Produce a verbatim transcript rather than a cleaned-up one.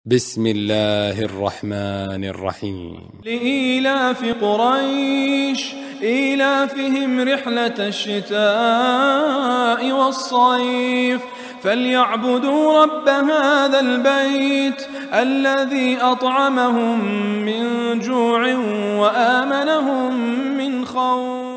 بسم الله الرحمن الرحيم. لإيلاف قريش إيلافهم رحلة الشتاء والصيف فليعبدوا رب هذا البيت الذي أطعمهم من جوع وآمنهم من خوف.